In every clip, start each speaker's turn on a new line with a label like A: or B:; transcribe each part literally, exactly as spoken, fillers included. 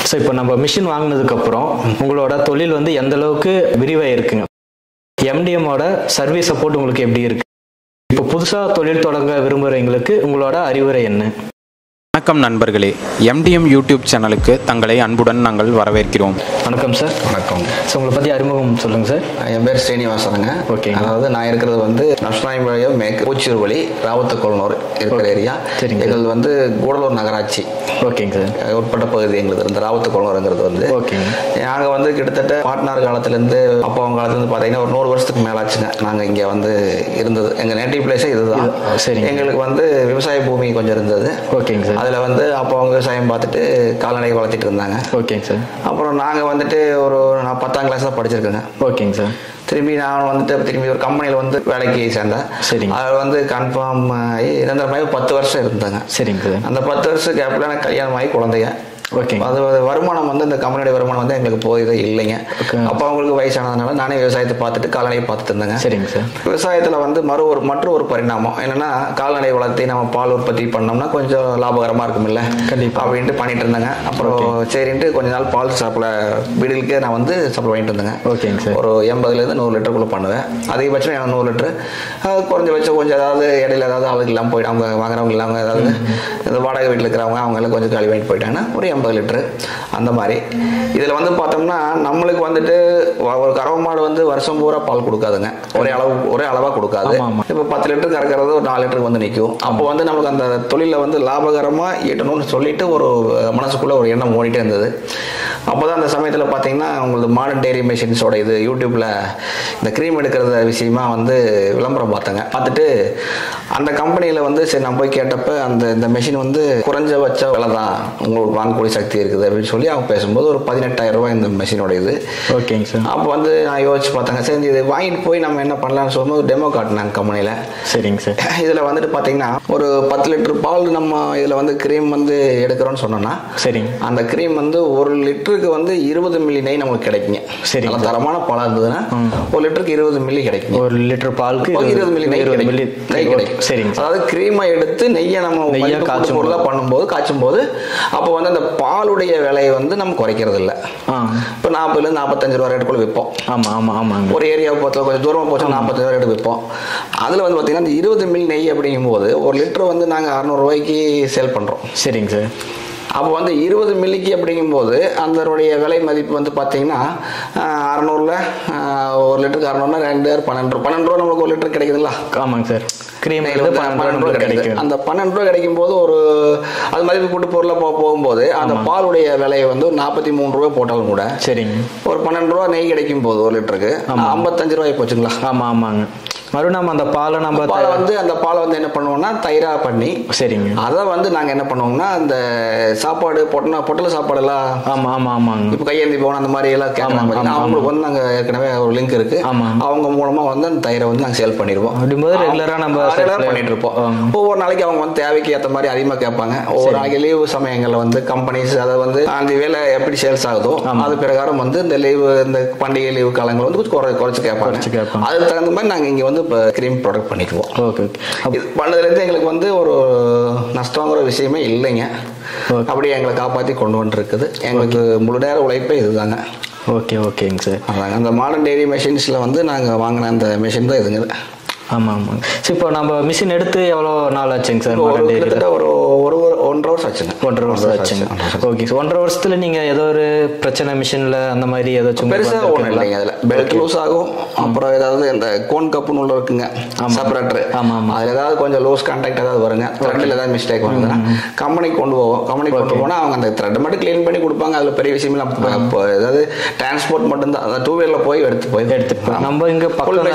A: So இப்போ நம்ம machine வாங்கினதுக்கப்புறம் உங்களோட தொழில் வந்து எந்த அளவுக்கு விரிவாக இருக்குங்க? எம்டிஎம்மோட சர்வீஸ் சப்போர்ட் உங்களுக்கு எப்படி இருக்கு? இப்போ புதுசாக தொழில் தொடங்க விரும்புகிறவங்களுக்கு உங்களோட அறிவுரை என்ன?
B: வணக்கம் நண்பர்களே, எம்டிஎம் யூடியூப் சேனலுக்கு தங்களை அன்புடன் நாங்கள் வரவேற்கிறோம்.
A: வணக்கம் சார்.
C: வணக்கம்
A: ஸோ உங்களை பற்றி அறிமுகம் சொல்லுங்கள் சார்.
C: என் பேர் ஸ்ரீனிவாசனுங்க.
A: ஓகே. அதாவது
C: நான் இருக்கிறது வந்து நஷ்டாயம்பாளையம் மேற்கு பூச்சூர் வழி ராவத்தக்கோளனூர் இருக்கிற ஏரியா.
A: சரிங்க.
C: எங்களுக்கு வந்து கூடலூர் நகராட்சி
A: ஓகேங்க சார்
C: உட்பட்ட பகுதி எங்களுக்கு இந்த ராவத்தக்கோளனூருங்கிறது வந்து.
A: ஓகேங்க.
C: நாங்கள் வந்து கிட்டத்தட்ட பார்ட்னர் காலத்துலேருந்து அப்பாவும் காலத்துலேருந்து பார்த்தீங்கன்னா ஒரு நூறு வருஷத்துக்கு மேலாச்சுங்க நாங்கள் இங்கே வந்து இருந்தது. எங்கள் நேட்டிவ் பிளேஸே இதுதான்.
A: சரி.
C: எங்களுக்கு வந்து விவசாய பூமி கொஞ்சம் இருந்தது.
A: ஓகேங்க சார்.
C: அதில் வந்து அப்போ அவங்க விவசாயம் பார்த்துட்டு கால்நடை வளர்த்திட்டு இருந்தாங்க.
A: ஓகேங்க சார்.
C: அப்புறம் நாங்கள் வந்துட்டு ஒரு நான் பத்தாம் கிளாஸ் தான் படிச்சிருக்கேங்க.
A: ஓகேங்க சார்.
C: திரும்பி நான் வந்துட்டு திரும்பி ஒரு கம்பெனியில் வந்து வேலைக்கு சேர்ந்தேன்.
A: சரிங்க.
C: அதில் வந்து கன்ஃபார்ம் ஆகி நிரந்தரமாகி பத்து வருஷம் இருந்தாங்க.
A: சரிங்க சார்.
C: அந்த பத்து வருஷம் கேப்பில் எனக்கு கல்யாணம் ஆகி குழந்தைங்க.
A: ஓகே.
C: அது வருமானம் வந்து இந்த கம்பெனியோட வருமானம் வந்து எங்களுக்கு போயதே இல்லைங்க. அப்போ அவங்களுக்கு வயசானதுனால நானே விவசாயத்தை பார்த்துட்டு கால்நடையை பார்த்துட்டு இருந்தேங்க.
A: சரிங்க சார்.
C: விவசாயத்தில் வந்து மறு ஒரு மற்ற ஒரு பரிணாமம் என்னன்னா, கால்நடை வளர்த்தி நம்ம பால் உற்பத்தி பண்ணோம்னா கொஞ்சம் லாபகரமாக இருக்குமில்ல
A: கண்டிப்பாக
C: அப்படின்ட்டு பண்ணிட்டு இருந்தாங்க. அப்புறம் சரின்ட்டு கொஞ்ச நாள் பால் சப்ளை வீடுகளுக்கே நான் வந்து சப்ளை பண்ணிட்டு இருந்தேங்க.
A: ஓகேங்க சார்.
C: ஒரு எண்பதுலேருந்து நூறு லிட்டருக்குள்ளே பண்ணுவேன். அதிகபட்சம் எனக்கு நூறு லிட்டரு. குறைஞ்சபட்சம் கொஞ்சம் ஏதாவது இடையில ஏதாவது ஆளுக்கு இல்லாமல் போயிட்டு அவங்க வாங்குறவங்க இல்லாமல் ஏதாவது இந்த வாடகை வீட்டில் இருக்கிறவங்க அவங்க எல்லாம் கொஞ்சம் காலி வாங்கிட்டு போயிட்டாங்கன்னா ஒரு எண்பது லிட்டரு அந்த மாதிரி. இதில் வந்து பார்த்தோம்னா நம்மளுக்கு வந்துட்டு ஒரு கறவை மாடு வந்து வருஷம் பூரா பால் கொடுக்காதுங்க. ஒரே அளவு ஒரே அளவாக கொடுக்காது. இப்போ பத்து லிட்டர் கறக்கிறது ஒரு நாலு லிட்டருக்கு வந்து நிற்கும். அப்போ வந்து நமக்கு அந்த தொழிலை வந்து லாபகரமாக ஈட்டணும்னு சொல்லிட்டு ஒரு மனசுக்குள்ளே ஒரு எண்ணம் ஓடிட்டே இருந்தது. அப்போ தான் அந்த சமயத்தில் பார்த்தீங்கன்னா உங்களுக்கு மாடர்ன் டெய்ரி மிஷின்ஸோட இது யூடியூப்பில் இந்த க்ரீம் எடுக்கிறது விஷயமா வந்து விளம்பரம் பார்த்தேங்க. பார்த்துட்டு அந்த கம்பெனியில் வந்து சரி நான் போய் கேட்டப்போ அந்த இந்த மிஷின் வந்து குறைஞ்சபட்ச விலை தான், உங்களுக்கு வாங்கக்கூடிய சக்தி இருக்குது அப்படின்னு சொல்லி அவங்க பேசும்போது ஒரு பதினெட்டாயிரம் ரூபாய் இந்த மிஷினோட இது.
A: ஓகேங்க சார்.
C: அப்போ வந்து நான் யோசிச்சு பார்த்தாங்க, சரி இது வாங்கிட்டு போய் நம்ம என்ன பண்ணலாம்னு சொல்லும்போது ஒரு டெமோ காட்டினாங்க கம்பெனியில்.
A: சரிங்க சார்.
C: இதில் வந்துட்டு பார்த்தீங்கன்னா ஒரு பத்து லிட்டர் பால் நம்ம இதில் வந்து க்ரீம் வந்து எடுக்கிறோன்னு சொன்னோம்னா சரிங்க அந்த க்ரீம் வந்து ஒரு லிட்டருக்கு வந்து இருபது மில்லி நெய் நமக்கு கிடைக்குங்க. சரி, நல்ல தரமான பாலாக இருந்ததுன்னா ஒரு லிட்டருக்கு இருபது மில்லி கிடைக்கும்.
A: ஒரு லிட்டர் பாலுக்கு
C: இருபது மில்லி நெய் மில்லி நெய் கிடைக்கும்.
A: சரிங்க.
C: அதாவது க்ரீமை எடுத்து நெய்யை நம்ம காய்ச்சும் பொருளாக பண்ணும்போது காய்ச்சும் போது அப்போ வந்து அந்த பாலுடைய விலையை வந்து நம்ம குறைக்கிறது இல்லை. இப்போ நாற்பதுலேருந்து நாற்பத்தஞ்சு ரூபா ரேட்டுக்குள்ள விற்போம். ஆமாம் ஆமாம் ஆமாம். ஒரு ஏரியாவை பொறுத்த கொஞ்சம் தூரமாக போச்சு நாற்பத்தஞ்சு ரூபா ரேட்டு விற்போம். அதில் வந்து பார்த்தீங்கன்னா அந்த இருபது மில்லி நெய் அப்படிங்கும்போது ஒரு லிட்டர் வந்து நாங்கள் அறநூறுவாய்க்கு சேல் பண்ணுறோம். சரிங்க சார். அப்போ வந்து இருபது மில்லிக்கு அப்படிங்கும்போது அதனுடைய விலை மதிப்பு வந்து பார்த்தீங்கன்னா அறநூறுல ஒரு லிட்டருக்கு அறநூறுனா ரெண்டு பன்னெண்டு ரூபா பன்னெண்டு ரூபா நம்மளுக்கு ஒரு லிட்டர் கிடைக்குதுங்களா? ஆமாங்க சார். க்ரீம் பன்னெண்டு ரூபா கிடைக்கும். அந்த பன்னெண்டு ரூபா கிடைக்கும் போது ஒரு அது மதிப்பு கூட்டு பொருளாக போ போகும்போது அந்த பாலுடைய விலையை வந்து ஒரு நாற்பத்தி மூணு ரூபா போட்டாலும் கூட சரிங்க ஒரு பன்னெண்டு ரூபா நெய் கிடைக்கும் போது ஒரு லிட்டருக்கு ஐம்பத்தஞ்சு ரூபாய் போச்சுங்களா? ஆமாம் ஆமாங்க. மறுபடியும் நம்ம அந்த பாலை நம்ம பாலை வந்து அந்த பாலை வந்து என்ன பண்ணுவோம்னா தயிரா பண்ணி சரிங்க அதை வந்து நாங்கள் என்ன பண்ணுவோம்னா அந்த சாப்பாடு பொட்டன பொட்டல சாப்பாடு எல்லாம் ஆமாம் ஆமாம் ஆமாங்க இப்போ கையேந்தி போகணும் அந்த மாதிரி எல்லாம் கேட்கலாம். அவங்களுக்கு வந்து நாங்கள் ஏற்கனவே ஒரு லிங்க் இருக்கு. ஆமாம் அவங்க மூலமாக வந்து அந்த தயிரை வந்து நாங்கள் சேல் பண்ணிடுவோம். அப்படிங்கும்போது ரெகுலராக நம்ம ரெகுலராக பண்ணிட்டு இருப்போம். ஒவ்வொரு நாளைக்கு அவங்க வந்து தேவைக்கு ஏற்ற மாதிரி அதிகமாக கேட்பாங்க. ஒவ்வொரு நாளைக்கு லீவு சமயங்களில் வந்து கம்பெனிஸ் அதை வந்து அந்த வேலை எப்படி சேல்ஸ் ஆகுதோ அது பிரகாரம் வந்து இந்த லீவு இந்த பண்டிகை லீவு காலங்கள் வந்து குறை குறைச்சி கேட்பாங்க. அதுக்கு தகுந்த மாதிரி நாங்கள் இங்கே வந்து இப்போ க்ரீம் ப்ராடக்ட் பண்ணிக்குவோம். Okay okay. இது பண்ணதுலேருந்து எங்களுக்கு வந்து ஒரு நஷ்டங்கிற விஷயமே இல்லைங்க. அப்படியே எங்களை காப்பாற்றி கொண்டு வந்துருக்குது. எங்களுக்கு முழு நேர உழைப்பே இதுதாங்க. ஓகே ஓகேங்க சார். அதாங்க அந்த மாடர்ன் டெய்ரி மெஷின்ஸில் வந்து நாங்கள் வாங்கின அந்த மிஷின் தான் இதுங்க. ஆமாம் ஆமாங்க. சரி, இப்போ நம்ம மிஷின் எடுத்து எவ்வளோ நாள் ஆச்சுங்க சார்? ஒரு கிட்டத்தட்ட ஒரு ஒரு ஒன்றரை வருஷம் ஆச்சுங்க. ஒன்றரை வருஷம் ஆச்சுங்க. Okay sir. ஒன்றரை வருஷத்தில் நீங்கள் ஏதோ ஒரு பிரச்சனை மிஷினில் அந்த மாதிரி ஏதாச்சும் பெருசாக ஒன்றும் இல்லைங்க. அதில் பெல்ட் லூஸ் ஆகும். அப்புறம் ஏதாவது இந்த கோன் கப்புன்னு உள்ள இருக்குங்க செப்பரேட்டர். ஆமாம் ஆமாம். அதில் ஏதாவது கொஞ்சம் லூஸ் கான்டாக்ட் ஏதாவது வருங்க. த்ரெட்டில் ஏதாவது மிஸ்டேக் வருதுன்னா கம்பெனிக்கு கொண்டு போவோம். கம்பெனிக்கு கொண்டு போனால் அவங்க அந்த த்ரெட்டை மட்டும் க்ளீன் பண்ணி கொடுப்பாங்க. அதில் பெரிய விஷயம் இல்லை. ஏதாவது டிரான்ஸ்போர்ட் மட்டும்தான். அதாவது டூ வீலரில் போய் எடுத்து போய் எடுத்துட்டு நம்ம இங்கே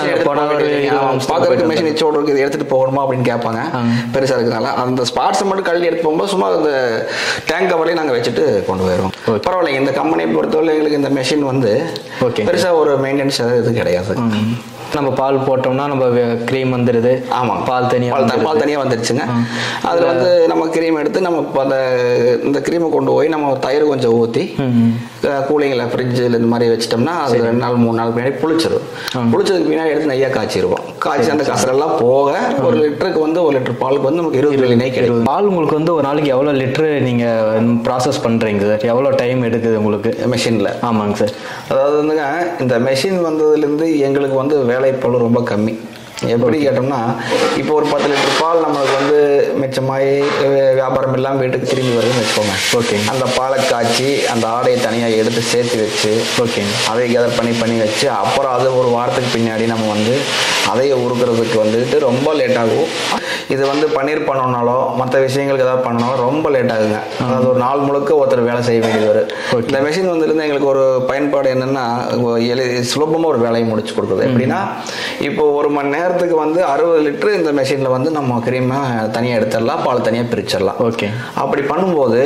C: பக்கம் மிஷின் எச்சோடு இருக்கு இது எடுத்துட்டு போகணுமா அப்படின்னு கேட்பாங்க. பெருசா இருக்கிறதுனால அந்த ஸ்பாட்ஸை மட்டும் கழட்டி எடுத்து போகும்போது சும்மா அந்த டேங்க் கவர்லையும் நாங்கள் வச்சுட்டு கொண்டு போயிடுவோம். பரவாயில்லைங்க. இந்த கம்பெனியை பொறுத்தவரை எங்களுக்கு இந்த மெஷின் வந்து பெருசா ஒரு மெயின்டெனன்ஸ் இது கிடையாது.
A: நம்ம பால் போட்டோம்னா நம்ம கிரீம் வந்துடுது.
C: ஆமாம்,
A: பால் தனியாக
C: பால் பால் தனியாக வந்துடுச்சுங்க. அதில் வந்து நம்ம கிரீம் எடுத்து நம்ம அந்த இந்த கிரீமை கொண்டு போய் நம்ம தயிர் கொஞ்சம் ஊற்றி கூலிங்கில் ஃப்ரிட்ஜில் இந்த மாதிரி வச்சிட்டோம்னா அது ரெண்டு நாள் மூணு நாள் பின்னாடி புளிச்சிடும். புளிச்சதுக்கு பின்னாடி எடுத்து நெய்யாக காய்ச்சிருவோம். காய்ச்சி அந்த கசரெல்லாம் போக ஒரு லிட்டருக்கு வந்து ஒரு லிட்டர் பாலுக்கு வந்து நமக்கு இருபது மில்லி நெய் கிடைக்கும்.
A: பால் உங்களுக்கு வந்து ஒரு நாளைக்கு எவ்வளோ லிட்டரு நீங்கள் ப்ராசஸ் பண்ணுறீங்க சார்? எவ்வளோ டைம் எடுக்குது உங்களுக்கு
C: மெஷினில்?
A: ஆமாங்க சார்.
C: அதாவது வந்துங்க இந்த மெஷின் வந்ததுலேருந்து எங்களுக்கு வந்து வேலைப்பளு ரொம்ப கம்மி. எப்படி கேட்டோம்னா இப்போ ஒரு பத்து லிட்டர் பால் நம்மளுக்கு வந்து மிச்சமாகி வியாபாரம் இல்லாமல் வீட்டுக்கு திரும்பி வருதுன்னு வச்சுக்கோங்க.
A: ஓகே.
C: அந்த பாலை காய்ச்சி அந்த ஆடையை தனியாக எடுத்து சேர்த்து வச்சு
A: ஓகே
C: அதை கேதர் பண்ணி பண்ணி வச்சு அப்புறம் அது ஒரு வாரத்துக்கு பின்னாடி நம்ம வந்து அதையை உருக்கிறதுக்கு வந்துட்டு ரொம்ப லேட் ஆகும். இது வந்து பன்னீர் பண்ணோம்னாலோ மற்ற விஷயங்களுக்கு ஏதாவது பண்ணனாலும் ரொம்ப லேட் ஆகுங்க. அதாவது ஒரு நாள் முழுக்க ஒருத்தர் வேலை செய்ய வேண்டியது வரும். இந்த மெஷின் வந்துருந்து எங்களுக்கு ஒரு பயன்பாடு என்னென்னா எளி சுலபமாக ஒரு வேலையை முடிச்சு கொடுக்குறது. எப்படின்னா இப்போ ஒரு மணி நேரத்துக்கு வந்து அறுபது லிட்டரு இந்த மெஷினில் வந்து நம்ம கிரீமை தனியாக எடுத்துடலாம், பால் தனியாக பிரிச்சிடலாம்.
A: ஓகே.
C: அப்படி பண்ணும்போது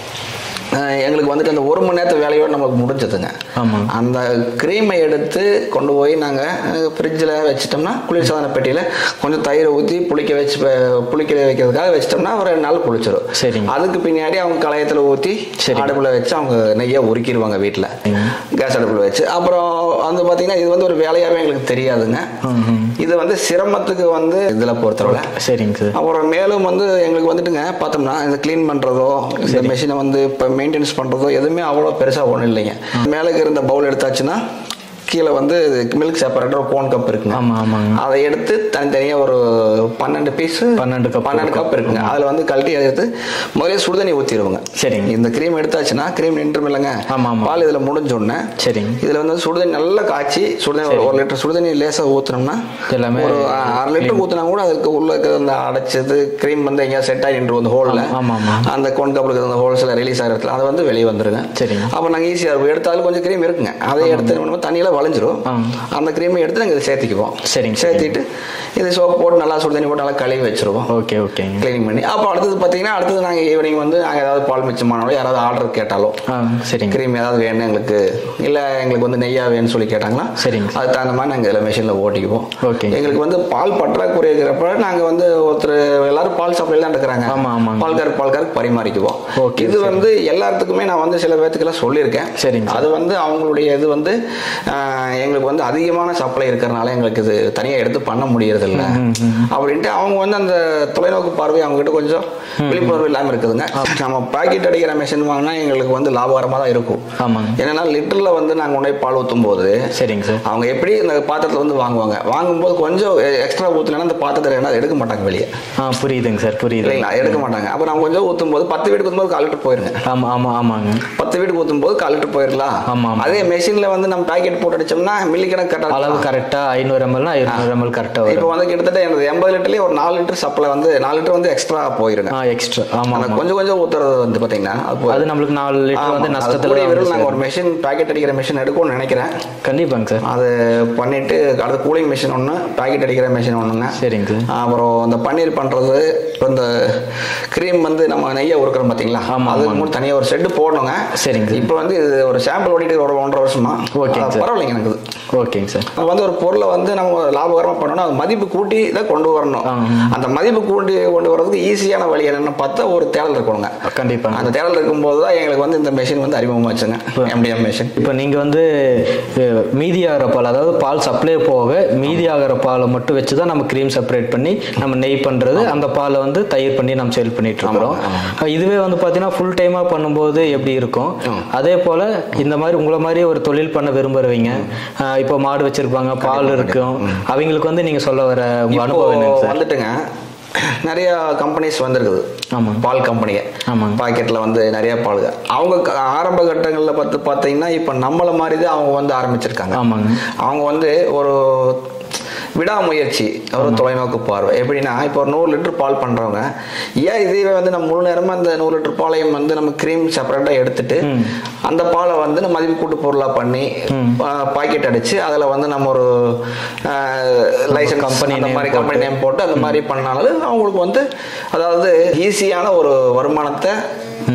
C: எங்களுக்கு வந்துட்டு அந்த ஒரு மணி நேரத்து வேலையோடு நமக்கு முடிஞ்சதுங்க.
A: ஆமாம்.
C: அந்த கிரீமை எடுத்து கொண்டு போய் நாங்கள் ஃப்ரிட்ஜில் வச்சிட்டோம்னா குளிர்சாதன பெட்டியில் கொஞ்சம் தயிரை ஊற்றி புளிக்க வச்சு புளிக்க வைக்கிறதுக்காக வச்சிட்டோம்னா ஒரு ரெண்டு நாள் புளிச்சிடும்.
A: சரி.
C: அதுக்கு பின்னாடி அவங்க களையத்தில் ஊற்றி அடுப்பில் வச்சு அவங்க நெய்யை உருக்கிடுவாங்க வீட்டில் கேஸ் அடுப்பில் வச்சு. அப்புறம் வந்து பார்த்தீங்கன்னா இது வந்து ஒரு வேலையாகவே எங்களுக்கு தெரியாதுங்க. இது வந்து சிரமத்துக்கு வந்து இதில் பொறுத்தவரை.
A: சரிங்க சார்.
C: அப்புறம் மேலும் வந்து எங்களுக்கு வந்துட்டுங்க பார்த்தோம்னா இந்த க்ளீன் பண்ணுறதோ இந்த மெஷினை வந்து இப்போ மெயின்டெனன்ஸ் பண்ணுறதோ எதுவுமே அவ்வளோ பெருசாக ஒன்றும் இல்லைங்க. மேலே இருந்த பவுல் எடுத்தாச்சுன்னா கீழே வந்து மில்க் செப்பரேட்டர் ஒரு கோன் கப் இருக்குங்க.
A: ஆமாம் ஆமாங்க.
C: அதை எடுத்து தனித்தனியாக ஒரு பன்னெண்டு பீஸு
A: பன்னெண்டு கப்
C: பன்னெண்டு கப் இருக்குங்க. அதில் வந்து கழட்டி அதை எடுத்து முதலே சுடுதண்ணி ஊற்றிடுவோங்க.
A: சரிங்க.
C: இந்த க்ரீம் எடுத்தாச்சுன்னா க்ரீம் நின்றும் இல்லைங்க.
A: ஆமாம்.
C: பால் இதில் முடிஞ்சோடனே
A: சரிங்க.
C: இதில் வந்து சுடுதண்ணி நல்லா காய்ச்சி சுடுதண்ணி ஒரு லிட்டர் சுடுதண்ணி லேசாக ஊற்றினோம்னா எல்லாமே ஒரு அரை லிட்டர் ஊற்றினா கூட அதுக்கு உள்ள இருக்கிற அந்த அடைச்சது க்ரீம் வந்து எங்கேயா செட் ஆகி நின்று வந்து ஹோலில் அந்த கோன் கப்பில் இருக்கிற அந்த ஹோல்ஸில் ரிலீஸ் ஆகிறதுல அதை வந்து வெளியே வந்துருங்க.
A: சரிங்க.
C: அப்போ நாங்கள் ஈஸியாக இருக்கும். எடுத்தாலும் கொஞ்சம் க்ரீம் இருக்குங்க. அதை எடுத்து தண்ணியில் வளைஞ்சிரும். அந்த கிரீமை எடுத்து நாங்கள் இதை சேர்த்திக்குவோம்.
A: சரிங்க.
C: சேர்த்திட்டு இது சோப்பு போட்டு நல்லா சுடு தண்ணி போட்டு நல்லா கழுவி வச்சிருவோம்.
A: Okay okay.
C: கிளீனிங் பண்ணி அப்போ அடுத்தது பார்த்தீங்கன்னா அடுத்தது நாங்கள் ஈவினிங் வந்து நாங்கள் ஏதாவது பால் மிச்சமானாலும் யாராவது ஆர்டர் கேட்டாலும்
A: சரிங்க
C: கிரீம் ஏதாவது வேணும் எங்களுக்கு இல்லை எங்களுக்கு வந்து நெய்யா வேணும்னு சொல்லி கேட்டாங்களா
A: சரிங்க
C: அதுக்கு தகுந்த மாதிரி நாங்கள் இதில் மிஷினில் ஓட்டிக்குவோம்.
A: ஓகே.
C: எங்களுக்கு வந்து பால் பற்றாக்குறை இருக்கிறப்ப நாங்கள் வந்து ஒருத்தர் எல்லாரும் பால் சப்ளைல தான் இருக்கிறாங்க.
A: ஆமாம் ஆமாம்.
C: பால்கார் பால்காருக்கு பரிமாறிக்குவோம்.
A: ஓகே.
C: இது வந்து எல்லாத்துக்குமே நான் வந்து சில பேர்த்துக்கெல்லாம் சொல்லியிருக்கேன்.
A: சரிங்க.
C: அது வந்து அவங்களுடைய இது வந்து எங்களுக்கு வந்து அதிகமான சப்ளை இருக்கிறனால எங்களுக்கு இது தனியாக எடுத்து பண்ண முடியறது இல்லை அப்படின்ட்டு அவங்க வந்து அந்த தொலைநோக்கு பார்வை அவங்க கிட்ட கொஞ்சம் விழிப்புணர்வு இல்லாமல் இருக்குதுங்க. நம்ம பாக்கெட் அடிக்கிற மிஷின் வாங்கினா எங்களுக்கு வந்து லாபகரமாக தான் இருக்கும்.
A: ஆமாங்க.
C: ஏன்னா லிட்டரில் வந்து நாங்கள் உடனே பால் ஊற்றும் போது
A: சரிங்க சார்
C: அவங்க எப்படி இந்த பாத்திரத்தில் வந்து வாங்குவாங்க வாங்கும்போது கொஞ்சம் எக்ஸ்ட்ரா ஊற்றினா அந்த பாத்திரத்தில் என்ன எடுக்க மாட்டாங்க வெளியே.
A: ஆ புரியுதுங்க சார் புரியுது.
C: இல்லைங்களா எடுக்க மாட்டாங்க. அப்போ நம்ம கொஞ்சம் ஊற்றும் போது பத்து வீட்டுக்கு ஊற்றும் போது கால் லிட்டர் போயிருங்க.
A: ஆமாம் ஆமாம் ஆமாங்க.
C: பத்து வீட்டுக்கு ஊற்றும் போது கால் லிட்டர் போயிடலாம்.
A: ஆமாம்.
C: அதே மெஷினில் வந்து நம்ம பேக்கெட் போட்டு அடிச்சோம்னா மில்லி கணக்கு கரெக்டாக
A: அளவு கரெக்டாக ஐநூறு எம்எல்னா ஐநூறு எம்எல் கரெக்டாக வரும்.
C: இப்போ வந்து கிட்டத்தட்ட எனக்கு எண்பது லிட்டர்லேயே ஒரு நாலு லிட்டர் சப்ளை வந்து நாலு லிட்டர் வந்து எக்ஸ்ட்ரா போயிருங்க.
A: ஆ எக்ஸ்ட்ரா. ஆமாம்.
C: கொஞ்சம் கொஞ்சம் ஊற்றுறது வந்து பார்த்தீங்கன்னா
A: அது நம்மளுக்கு நாலு லிட்டர் வந்து நஷ்டத்தில்
C: நாங்கள் ஒரு மிஷின் பேக்கெட் அடிக்கிற மிஷின் எடுக்கணும்னு நினைக்கிறேன்.
A: கண்டிப்பாங்க சார்.
C: அது பண்ணிட்டு அடுத்த கூலிங் மிஷின் ஒன்று பேக்கெட் அடிக்கிற மிஷின் ஒன்றுங்க.
A: சரிங்க.
C: அப்புறம் இந்த பன்னீர் பண்ணுறது இப்போ இந்த க்ரீம் வந்து நம்ம நெய்யை உருக்கிறோம் பார்த்தீங்களா அதுக்கு மட்டும் தனியாக ஒரு செட்டு போடணுங்க.
A: சரிங்க.
C: இப்போ வந்து இது ஒரு சாம்பிள் ஓடிட்டு ஒரு ஒன்றரை வருஷமா. ஓகே பரவாயில்லைங்க எனக்கு.
A: ஓகேங்க சார்.
C: நம்ம வந்து ஒரு பொருளை வந்து நம்ம லாபகரமாக பண்ணணும் அது மதிப்பு கூட்டி தான் கொண்டு வரணும். அந்த மதிப்பு கூட்டி கொண்டு வரதுக்கு ஈஸியான வழி என்னென்னு பார்த்தா ஒரு தேடல் இருக்கணுங்க.
A: கண்டிப்பாக.
C: அந்த தேடல் இருக்கும்போது தான் எங்களுக்கு வந்து இந்த மிஷின் வந்து அறிமுகமாச்சுங்க எம்டிஎம் மிஷின்.
A: இப்போ நீங்கள் வந்து மீதி ஆகிற பால் அதாவது பால் சப்ளை போக மீதி ஆகிற பாலை மட்டும் வச்சு தான் நம்ம க்ரீம் செப்பரேட் பண்ணி நம்ம நெய் பண்ணுறது அந்த பாலை வந்து தயிர் பண்ணி நம்ம சேல் பண்ணிட்டு இருக்கிறோம். இதுவே வந்து பார்த்தீங்கன்னா ஃபுல் டைமாக பண்ணும்போது எப்படி இருக்கும் அதே போல் இந்த மாதிரி உங்களை மாதிரி ஒரு தொழில் பண்ண விரும்புறவங்க இப்போ மாடு வச்சிருப்பாங்க பால் இருக்கும் அவங்களுக்கு வந்து நீங்கள் சொல்ல வர உங்கள் அனுபவம்
C: வந்துட்டுங்க நிறைய கம்பெனிஸ் வந்துருக்குது.
A: ஆமாம்.
C: பால் கம்பெனிங்க.
A: ஆமாம்.
C: பாக்கெட்டில் வந்து நிறைய பால் அவங்க ஆரம்ப கட்டங்களில் பார்த்து பார்த்தீங்கன்னா இப்போ நம்மளை மாதிரி தான் அவங்க வந்து ஆரம்பிச்சிருக்காங்க.
A: ஆமாங்க.
C: அவங்க வந்து ஒரு விடாமுயற்சி ஒரு தொலைநோக்கு பார்வை. எப்படின்னா இப்போ ஒரு நூறு லிட்டர் பால் பண்ணுறவங்க ஏன் இதுவே வந்து நம்ம முழு நேரமாக அந்த நூறு லிட்டர் பாலையும் வந்து நம்ம க்ரீம் செப்பரேட்டாக எடுத்துட்டு அந்த பாலை வந்து நம்ம மதிப்பு கூட்டு பொருளாக பண்ணி பாக்கெட் அடிச்சு அதில் வந்து நம்ம ஒரு லைசன்ஸ் கம்பெனி அந்த மாதிரி கம்பெனி நேம் போட்டு அந்த மாதிரி பண்ணாலும் அவங்களுக்கு வந்து அதாவது ஈஸியான ஒரு வருமானத்தை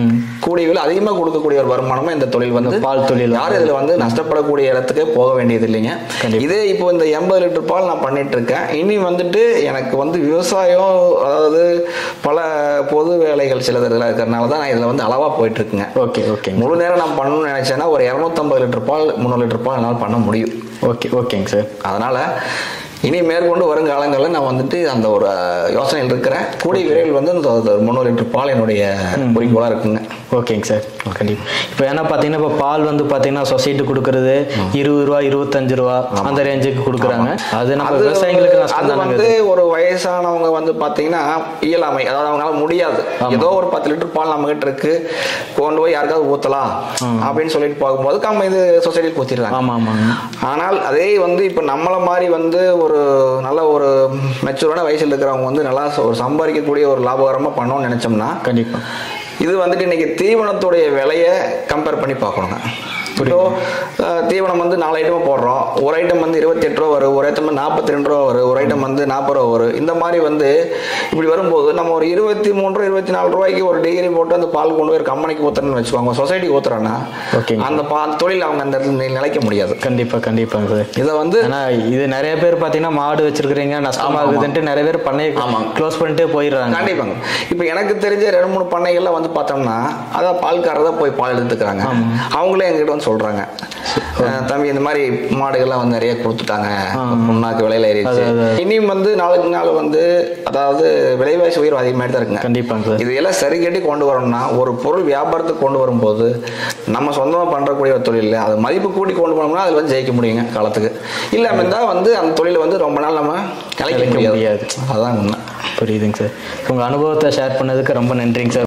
C: கூடிய விலை அதிகமாக கொடுக்கக்கூடிய ஒரு வருமானமும் இந்த தொழில் வந்து
A: பால் தொழில்.
C: யாரும் இதுல வந்து நஷ்டப்படக்கூடிய இடத்துக்கு போக வேண்டியது இல்லைங்க. இதே இப்போ இந்த எண்பது லிட்டர் பால் நான் பண்ணிட்டு இருக்கேன். இனி வந்துட்டு எனக்கு வந்து விவசாயம், அதாவது பல பொது வேலைகள் சிலது இருக்கிறதுனால தான் நான் இதுல வந்து அளவா போயிட்டு இருக்குங்க.
A: Okay okay.
C: முழு நேரம் நான் பண்ணணும்னு நினைச்சேன்னா ஒரு இருநூத்தம்பது லிட்டர் பால் முந்நூறு லிட்டர் பால் என்னால் பண்ண முடியும்.
A: ஓகே ஓகேங்க சார்.
C: அதனால இனி மேற்கொண்டு வருங்காலங்களில் நான் வந்துட்டு அந்த ஒரு யோசனையில் இருக்கிறேன். கூடிய விரைவில் வந்து இந்த முந்நூறு லிட்டர் பால் என்னுடைய குறிக்கோளாக இருக்குங்க.
A: ஓகேங்க சார், கண்டிப்பாக. இப்போ ஏன்னா பார்த்தீங்கன்னா இப்போ பால் வந்து பார்த்தீங்கன்னா சொசைட்டி கொடுக்கறது இருபது ரூபா இருபத்தஞ்சு ரூபா அந்த ரேஞ்சுக்கு கொடுக்குறாங்க. அது நம்ம விவசாயிகளுக்கு
C: அது வந்து ஒரு வயசானவங்க வந்து பார்த்தீங்கன்னா இயலாமை, அதாவது அவங்களால முடியாது. ஏதோ ஒரு பத்து லிட்டர் பால் நம்ம கிட்ட இருக்கு, கொண்டு போய் யாருக்காவது ஊற்றலாம் அப்படின்னு சொல்லிட்டு போகும்போது நம்ம இது சொசைட்டிக்கு ஊற்றிடுறாங்க.
A: ஆமாம் ஆமாங்க.
C: ஆனால் அதே வந்து இப்போ நம்மளை மாதிரி வந்து ஒரு நல்ல ஒரு மெச்சூரான வயசில் இருக்கிறவங்க வந்து நல்லா ஒரு சம்பாதிக்கக்கூடிய ஒரு லாபகரமாக பண்ணணும்னு நினைச்சோம்னா
A: கண்டிப்பா
C: இது வந்துட்டு இன்னைக்கு தீவனத்துடைய விலையை கம்பேர் பண்ணி பார்க்கணுங்க. இப்போ தீவனம் வந்து நாலு ஐட்டம் போடுறோம். ஒரு ஐட்டம் வந்து இருபத்தி எட்டு ரூபா வரும், ஒரு ஐட்டம் வந்து நாற்பத்தி ரெண்டு ரூபா வரும், ஒரு ஐட்டம் வந்து நாற்பது ரூபா வரும். இந்த மாதிரி வந்து இப்படி வரும்போது நம்ம ஒரு இருபத்தி மூணு ரூபா இருபத்தி நாலு ரூபாய்க்கு ஒரு டிகிரி போட்டு அந்த பால் கொண்டு போய் கம்பெனிக்கு ஊத்துறேன்னு வச்சுக்கோங்க, சொசைட்டிக்கு ஊத்துறோன்னா அந்த பால் தொழில் அவங்க அந்த இடத்துல நிலைக்க முடியாது.
A: கண்டிப்பா கண்டிப்பாங்க சார்.
C: இதை வந்து
A: இது நிறைய பேர் பார்த்தீங்கன்னா மாடு வச்சிருக்கிறீங்க நஷ்டமாகுதுன்ட்டு நிறைய பேர் பண்ணை க்ளோஸ் பண்ணிட்டே போயிடுறாங்க.
C: கண்டிப்பாங்க. இப்போ எனக்கு தெரிஞ்ச ரெண்டு மூணு பண்ணைகள்லாம் வந்து பார்த்தோம்னா அதான் பால்காரர் தான் போய் பால் எடுத்துக்கிறாங்க. அவங்களே எங்ககிட்ட வந்து சொல்றாங்க, தம்பி இந்த மாதிரி மாடுகள்லாம் வந்து நிறைய கொடுத்துட்டாங்க, முன்னாக்கு விலையில ஏறிடுச்சு. இனியும் வந்து நாளுக்கு நாள் வந்து அதாவது விலைவாசி உயர்வு அதிகமாகிட்டு தான் இருக்குங்க.
A: கண்டிப்பாங்க.
C: இது எல்லாம் சரி கட்டி கொண்டு வரணும்னா ஒரு பொருள் வியாபாரத்துக்கு கொண்டு வரும்போது நம்ம சொந்தமாக பண்றக்கூடிய ஒரு தொழில் அது மதிப்பு கூட்டி கொண்டு போனோம்னா அதில் வந்து ஜெயிக்க முடியுங்க காலத்துக்கு. இல்லாமல் இருந்தால் வந்து அந்த தொழிலை வந்து ரொம்ப நாள் நம்ம கலைக்க முடியாது. அதான் உண்மை.
A: புரியுதுங்க சார். உங்க அனுபவத்தை ஷேர் பண்ணதுக்கு ரொம்ப நன்றிங்க சார்.